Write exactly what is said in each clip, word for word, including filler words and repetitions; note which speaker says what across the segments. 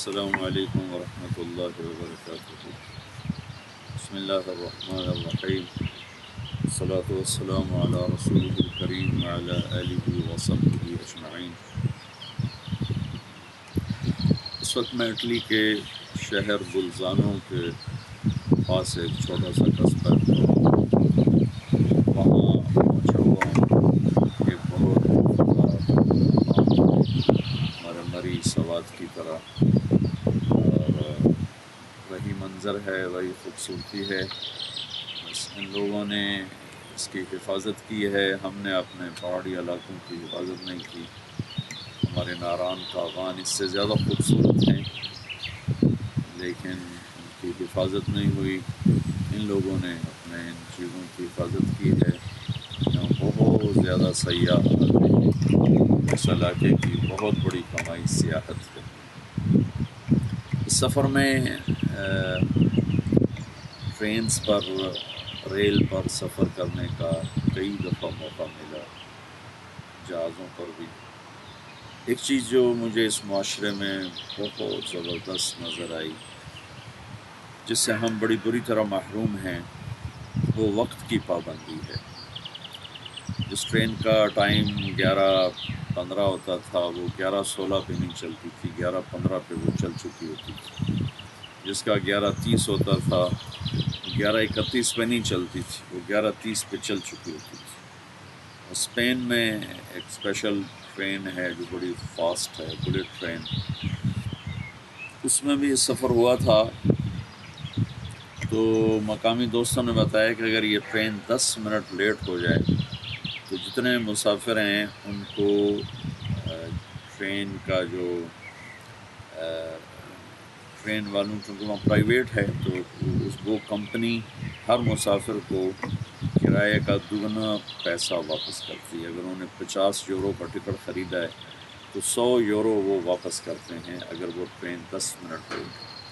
Speaker 1: السلام علیکم ورحمۃ اللہ وبرکاتہ۔ بسم اللہ الرحمن الرحیم، الصلاۃ والسلام علی رسول الکریم وعلی آلہ وصحبہ اجمعین۔ اس وقت میں اٹلی کے شہر بلزانوں کے پاس ایک چھوٹا سا قصبہ ہے، وہاں پہنچا ہوا ہوں۔ ایک بہت ہمارے مری سوات کی طرح، اور وہی منظر ہے، وہی خوبصورتی ہے۔ بس ان لوگوں نے اس کی حفاظت کی ہے، ہم نے اپنے پہاڑی علاقوں کی حفاظت نہیں کی۔ ہمارے ناران کاغان اس سے زیادہ خوبصورت ہیں، لیکن ان کی حفاظت نہیں ہوئی۔ ان لوگوں نے اپنے ان چیزوں کی حفاظت کی ہے۔ یہاں بہت زیادہ سیاح آتے ہیں، اس علاقے کی بہت بڑی کمائی سیاحت ہے۔ اس سفر میں ٹرینز پر، ریل پر سفر کرنے کا کئی دفعہ موقع ملا، جہازوں پر بھی۔ ایک چیز جو مجھے اس معاشرے میں بہت زبردست نظر آئی، جس سے ہم بڑی بری طرح محروم ہیں، وہ وقت کی پابندی ہے۔ جس ٹرین کا ٹائم گیارہ پندرہ ہوتا تھا، وہ گیارہ سولہ پہ نہیں چلتی تھی، گیارہ پندرہ پہ وہ چل چکی ہوتی تھی۔ جس کا گیارہ تیس ہوتا تھا، گیارہ اکتیس پہ نہیں چلتی تھی، وہ گیارہ تیس پہ چل چکی ہوتی تھی۔ اسپین میں ایک اسپیشل ٹرین ہے جو بڑی فاسٹ ہے، بلیٹ ٹرین، اس میں بھی سفر ہوا تھا۔ تو مقامی دوستوں نے بتایا کہ اگر یہ ٹرین دس منٹ لیٹ ہو جائے تو جتنے مسافر ہیں ان کو ٹرین کا جو ٹرین والوں، چونکہ وہاں پرائیویٹ ہے، تو اس وہ کمپنی ہر مسافر کو کرایے کا دگنا پیسہ واپس کرتی ہے۔ اگر انہوں نے پچاس یورو کا ٹکٹ خریدا ہے تو سو یورو وہ واپس کرتے ہیں اگر وہ ٹرین دس منٹ ہو۔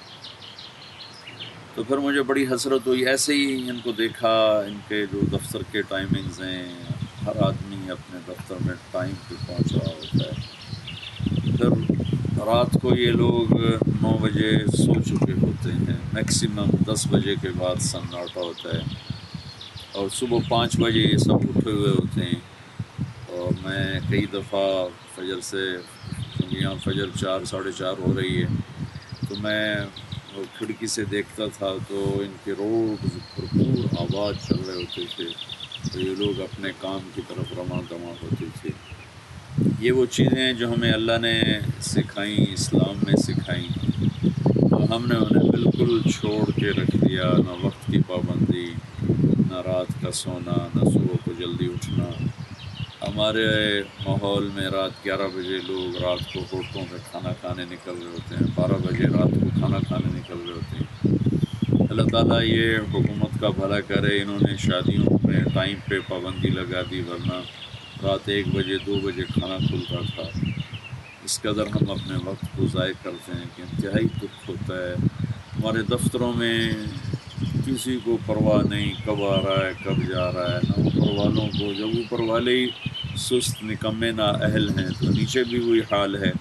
Speaker 1: تو پھر مجھے بڑی حسرت ہوئی، ایسے ہی ان کو دیکھا، ان کے جو دفتر کے ٹائمنگز ہیں، ہر آدمی اپنے دفتر میں ٹائم پہ پہنچ رہا ہوتا ہے۔ پھر رات کو یہ لوگ نو بجے سو چکے ہوتے ہیں، میکسیمم دس بجے کے بعد سناٹا ہوتا ہے، اور صبح پانچ بجے یہ سب اٹھے ہوئے ہوتے ہیں۔ اور میں کئی دفعہ فجر سے، یہاں فجر چار ساڑھے چار ہو رہی ہے، تو میں وہ کھڑکی سے دیکھتا تھا تو ان کے روڈ بھرپور آباد چل رہے ہوتے تھے، تو یہ لوگ اپنے کام کی طرف رواں دواں ہوتے تھے۔ یہ وہ چیزیں جو ہمیں اللہ نے سکھائیں، اسلام میں سکھائیں، تو ہم نے انہیں بالکل چھوڑ کے رکھ دیا۔ نہ وقت کی پابندی، نہ رات کا سونا، نہ صبح کو جلدی اٹھنا۔ ہمارے ماحول میں رات گیارہ بجے لوگ رات کو ہوٹلوں میں کھانا کھانے نکل رہے ہوتے ہیں، بارہ بجے رات کو کھانا کھانے نکل رہے ہوتے ہیں۔ اللہ تعالیٰ یہ حکومت کا بھلا کرے، انہوں نے شادیوں میں ٹائم پہ پابندی لگا دی، ورنہ رات ایک بجے دو بجے کھانا کھلتا تھا۔ اس قدر ہم اپنے وقت کو ضائع کرتے ہیں کہ انتہائی دکھ ہوتا ہے۔ ہمارے دفتروں میں کسی کو پرواہ نہیں کب آ رہا ہے کب جا رہا ہے، نہ اوپر والوں کو۔ جب اوپر والے ہی سست نکمے نا اہل ہیں تو نیچے بھی وہی حال ہے۔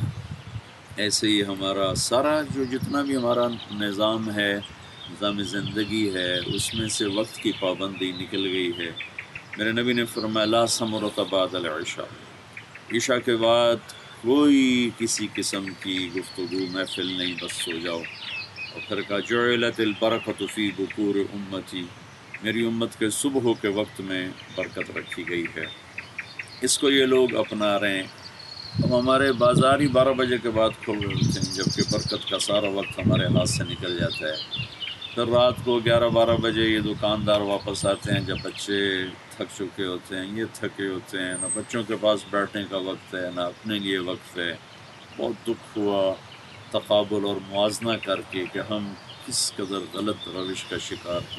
Speaker 1: ایسے ہی ہمارا سارا جو جتنا بھی ہمارا نظام ہے، نظام زندگی ہے، اس میں سے وقت کی پابندی نکل گئی ہے۔ میرے نبی نے فرمایا لا ثمرۃ بعد العشاء، عشاء کے بعد کوئی کسی قسم کی گفتگو محفل نہیں، بس سو جاؤ۔ اور پھر کہا جعلت البرکۃ فی بکور امتی، میری امت کے صبح کے وقت میں برکت رکھی گئی ہے۔ اس کو یہ لوگ اپنا رہے ہیں۔ اب ہمارے بازار ہی بارہ بجے کے بعد کھل رہے ہوتے ہیں، جبکہ برکت کا سارا وقت ہمارے ہاتھ سے نکل جاتا ہے۔ پھر رات کو گیارہ بارہ بجے یہ دکاندار واپس آتے ہیں، جب بچے تھک چکے ہوتے ہیں، یہ تھکے ہوتے ہیں، نہ بچوں کے پاس بیٹھنے کا وقت ہے، نہ اپنے لیے وقت ہے۔ بہت دکھ ہوا تقابل اور موازنہ کر کے کہ ہم کس قدر غلط روش کا شکار ہیں۔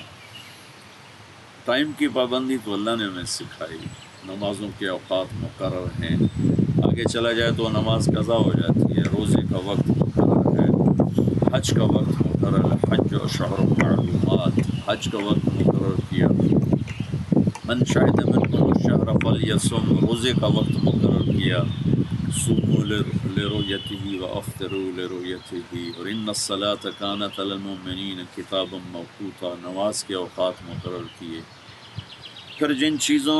Speaker 1: ٹائم کی پابندی تو اللہ نے ہمیں سکھائی، نمازوں کے اوقات مقرر ہیں، آگے چلا جائے تو نماز قضا ہو جاتی ہے، روزے کا وقت مقرر ہے، حج کا وقت مقرر ہے، حج و شہر معلومات، حج کا وقت مقرر کیا، من شہد منکم الشہر فلیصم، روزے کا وقت مقرر کیا، صوموا لرؤيته وافطروا لرؤيته اور ان الصلاة كانت على المؤمنين کتابا موقوتا، نماز کے اوقات مقرر کیے۔ پھر جن چیزوں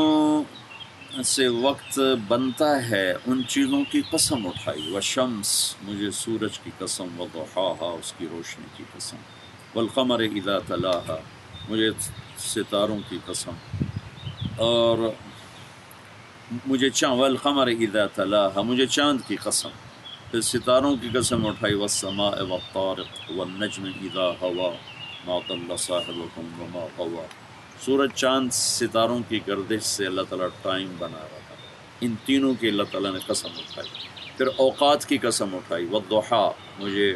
Speaker 1: سے وقت بنتا ہے ان چیزوں کی قسم اٹھائی، والشمس مجھے سورج کی قسم، وضحاها اس کی روشنی کی قسم، والقمر اذا تلاها مجھے ستاروں کی قسم، اور مجھے چاند، والقمر اذا تلاها مجھے چاند کی قسم، پھر ستاروں کی قسم اٹھائی، والسماء والطارق والنجم اذا هوى ما ضل صاحبكم وما غوى، سورج چاند ستاروں کی گردش سے اللہ تعالیٰ ٹائم بنا رہا ہے، ان تینوں کی اللہ تعالیٰ نے قسم اٹھائی۔ پھر اوقات کی قسم اٹھائی، والضحا مجھے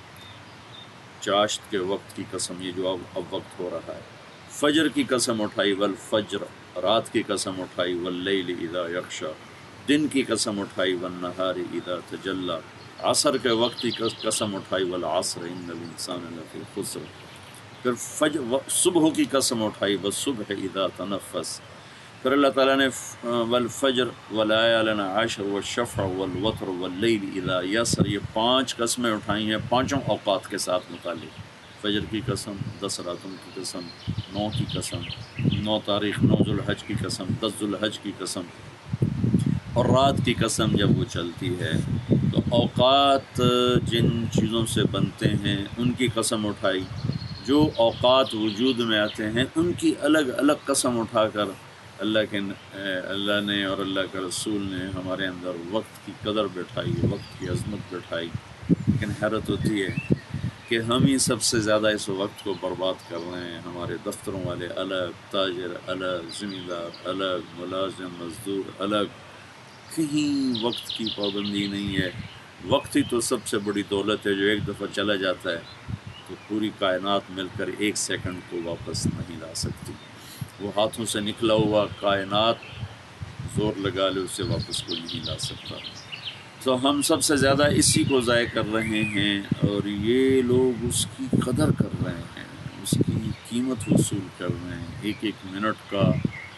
Speaker 1: چاشت کے وقت کی قسم، یہ جو اب اب وقت ہو رہا ہے، فجر کی قسم اٹھائی، والفجر رات کی قسم اٹھائی، واللیل اذا یغشی دن کی قسم اٹھائی، والنہار اذا تجلی عصر کے وقت کی قسم اٹھائی، والعصر ان الانسان لفی خسر، پھر فجر صبح کی قسم اٹھائی، والصبح اذا تنفس، پھر اللہ تعالیٰ نے والفجر وليال عشر والشفع والوتر واللیل اذا یسر، یہ پانچ قسمیں اٹھائی ہیں پانچوں اوقات کے ساتھ متعلق، فجر کی قسم، دس راتوں کی قسم، نو کی قسم، نو تاریخ نو ذوالحج کی قسم، دس ذوالحج کی قسم، اور رات کی قسم جب وہ چلتی ہے۔ تو اوقات جن چیزوں سے بنتے ہیں ان کی قسم اٹھائی، جو اوقات وجود میں آتے ہیں ان کی الگ الگ قسم اٹھا کر اللہ کے اللہ نے اور اللہ کے رسول نے ہمارے اندر وقت کی قدر بٹھائی، وقت کی عظمت بٹھائی۔ لیکن حیرت ہوتی ہے کہ ہم ہی سب سے زیادہ اس وقت کو برباد کر رہے ہیں، ہمارے دفتروں والے الگ، تاجر الگ، زمیندار الگ، ملازم مزدور الگ، کہیں وقت کی پابندی نہیں ہے۔ وقت ہی تو سب سے بڑی دولت ہے جو ایک دفعہ چلا جاتا ہے تو پوری کائنات مل کر ایک سیکنڈ کو واپس نہیں لا سکتی، وہ ہاتھوں سے نکلا ہوا کائنات زور لگا لے اسے واپس کوئی نہیں لا سکتا۔ تو ہم سب سے زیادہ اسی کو ضائع کر رہے ہیں، اور یہ لوگ اس کی قدر کر رہے ہیں، اس کی قیمت وصول کر رہے ہیں، ایک ایک منٹ کا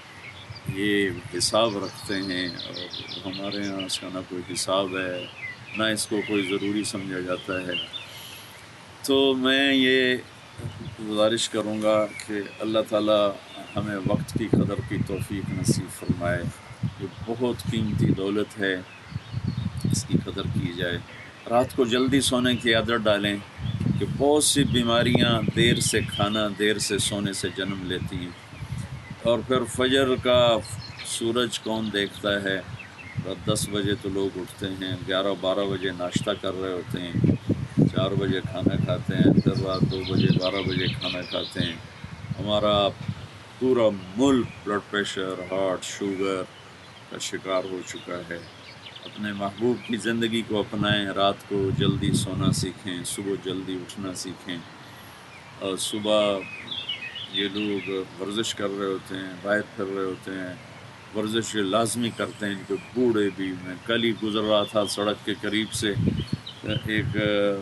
Speaker 1: یہ حساب رکھتے ہیں، اور ہمارے یہاں اس کا نہ کوئی حساب ہے نہ اس کو کوئی ضروری سمجھا جاتا ہے۔ تو میں یہ گزارش کروں گا کہ اللہ تعالیٰ ہمیں وقت کی قدر کی توفیق نصیب فرمائے، یہ بہت قیمتی دولت ہے، اس کی قدر کی جائے۔ رات کو جلدی سونے کی عادت ڈالیں کہ بہت سی بیماریاں دیر سے کھانا، دیر سے سونے سے جنم لیتی ہیں، اور پھر فجر کا سورج کون دیکھتا ہے؟ دس بجے تو لوگ اٹھتے ہیں، گیارہ بارہ بجے ناشتہ کر رہے ہوتے ہیں، چار بجے کھانا کھاتے ہیں، پھر رات دو بجے بارہ بجے کھانا کھاتے ہیں۔ ہمارا پورا ملک بلڈ پریشر، ہارٹ، شوگر کا شکار ہو چکا ہے۔ اپنے محبوب کی زندگی کو اپنائیں، رات کو جلدی سونا سیکھیں، صبح جلدی اٹھنا سیکھیں، اور صبح یہ لوگ ورزش کر رہے ہوتے ہیں، باہر پھر رہے ہوتے ہیں، ورزش لازمی کرتے ہیں کہ بوڑھے بھی۔ میں کل ہی گزر رہا تھا سڑک کے قریب سے، ایک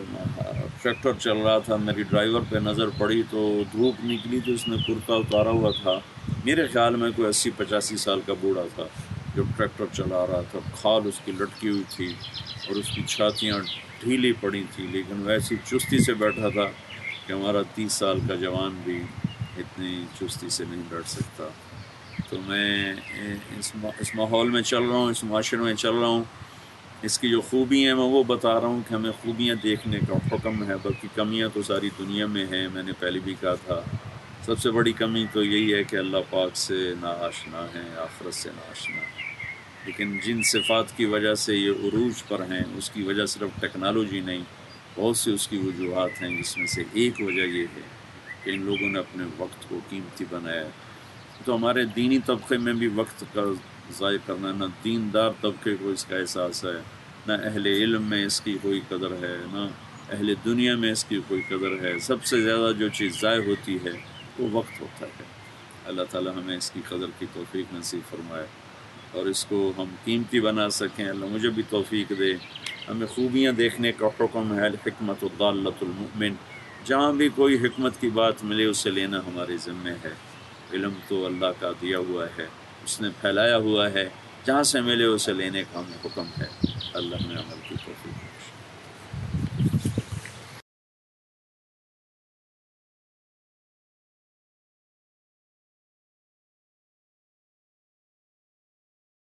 Speaker 1: ٹریکٹر چل رہا تھا، میری ڈرائیور پہ نظر پڑی تو دھوپ نکلی تو اس نے کرتا اتارا ہوا تھا، میرے خیال میں کوئی اسی پچاسی سال کا بوڑھا تھا جو ٹریکٹر چلا رہا تھا، کھال اس کی لٹکی ہوئی تھی اور اس کی چھاتیاں ڈھیلی پڑی تھیں، لیکن ویسی چستی سے بیٹھا تھا کہ ہمارا تیس سال کا جوان بھی اتنی چستی سے نہیں بیٹھ سکتا۔ تو میں اس اس ماحول میں چل رہا ہوں، اس معاشرے میں چل رہا ہوں، اس کی جو خوبی ہیں میں وہ بتا رہا ہوں کہ ہمیں خوبیاں دیکھنے کا حکم ہے، بلکہ کمیاں تو ساری دنیا میں ہیں۔ میں نے پہلے بھی کہا تھا سب سے بڑی کمی تو یہی ہے کہ اللہ پاک سے نا آشنا ہیں، آخرت سے نا آشنا ہیں۔ لیکن جن صفات کی وجہ سے یہ عروج پر ہیں اس کی وجہ صرف ٹیکنالوجی نہیں، بہت سی اس کی وجوہات ہیں، جس میں سے ایک وجہ یہ ہے کہ ان لوگوں نے اپنے وقت کو قیمتی بنایا ہے۔ تو ہمارے دینی طبقے میں بھی وقت کا ضائع کرنا، نہ دیندار طبقے کو اس کا احساس ہے، نہ اہل علم میں اس کی کوئی قدر ہے، نہ اہل دنیا میں اس کی کوئی قدر ہے۔ سب سے زیادہ جو چیز ضائع ہوتی ہے وہ وقت ہوتا ہے۔ اللہ تعالی ہمیں اس کی قدر کی توفیق نصیب فرمائے اور اس کو ہم قیمتی بنا سکیں۔ اللہ مجھے بھی توفیق دے۔ ہمیں خوبیاں دیکھنے کا حکم ہے، الحکمت ضالۃ المؤمن، جہاں بھی کوئی حکمت کی بات ملے اسے لینا ہمارے ذمہ ہے۔ علم تو اللہ کا دیا ہوا ہے، اس نے پھیلایا ہوا ہے، جہاں سے ملے اسے لینے کا ہمیں حکم ہے۔ اللہ ہمیں عمل کی توفیق بخشے۔